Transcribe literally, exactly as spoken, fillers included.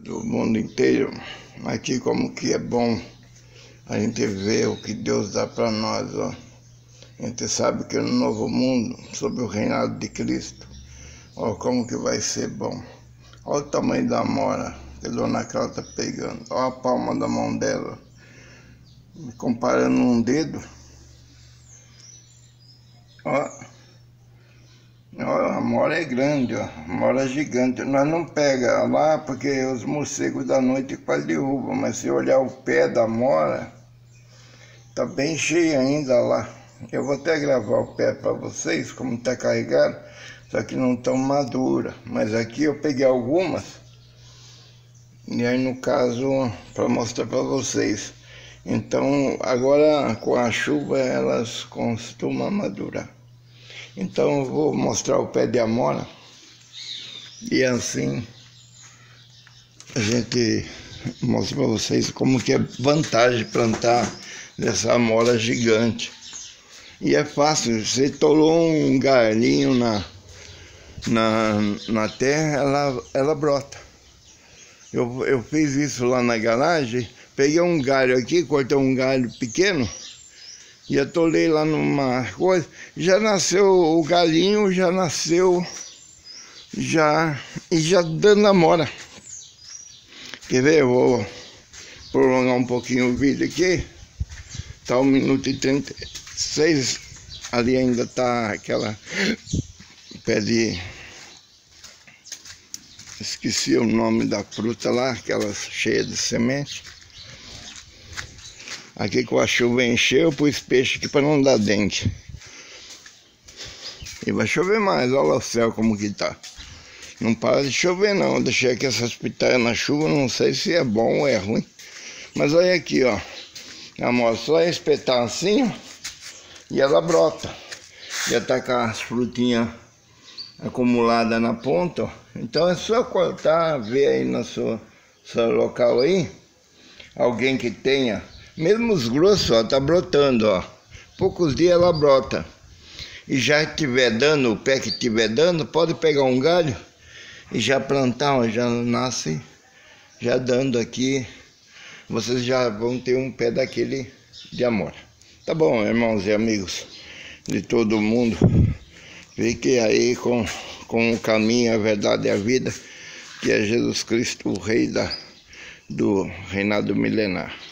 do mundo inteiro. Aqui como que é bom a gente ver o que Deus dá para nós, ó. A gente sabe que no novo mundo, sob o reinado de Cristo, ó, como que vai ser bom. Olha o tamanho da amora que a dona Cláudia tá pegando. Olha a palma da mão dela. Comparando um dedo. Ó. Ó, a amora é grande, ó. A amora é gigante. Nós não pega lá porque os morcegos da noite quase derrubam. Mas se olhar o pé da amora, tá bem cheio ainda lá. Eu vou até gravar o pé para vocês, como tá carregado. Só que não tão madura. Mas aqui eu peguei algumas. E aí no caso, para mostrar para vocês. Então agora com a chuva elas costumam madurar. Então eu vou mostrar o pé de amora. E assim a gente mostra para vocês como que é vantagem plantar dessa amora gigante. E é fácil, você tolou um galinho na, na, na terra, ela, ela brota. Eu, eu fiz isso lá na garagem, peguei um galho aqui, cortei um galho pequeno e atolei lá numa coisa, já nasceu o galinho, já nasceu, já, e já dando amora. Quer ver? Eu vou prolongar um pouquinho o vídeo aqui, tá um minuto e trinta e seis, ali ainda tá aquela pé de... Esqueci o nome da fruta lá, aquela cheia de semente. Aqui com a chuva encheu, eu pus peixe aqui para não dar dente. E vai chover mais, olha o céu como que tá. Não para de chover não, eu deixei aqui essas pitaias na chuva, não sei se é bom ou é ruim. Mas olha aqui, ó. Amor, só espetar assim, ó, e ela brota. Já tá com as frutinhas acumulada na ponta, ó. Então é só cortar, ver aí no seu, seu local aí, alguém que tenha, mesmo os grossos, ó, tá brotando, ó. Poucos dias ela brota. E já estiver dando, o pé que estiver dando, pode pegar um galho e já plantar, ó, já nasce, já dando aqui, vocês já vão ter um pé daquele de amora. Tá bom, irmãos e amigos de todo mundo. Fique aí com, com o caminho, a verdade e a vida, que é Jesus Cristo, o Rei da, do reinado milenar.